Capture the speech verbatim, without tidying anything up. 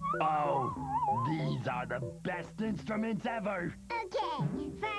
Oh, these are the best instruments ever. Okay,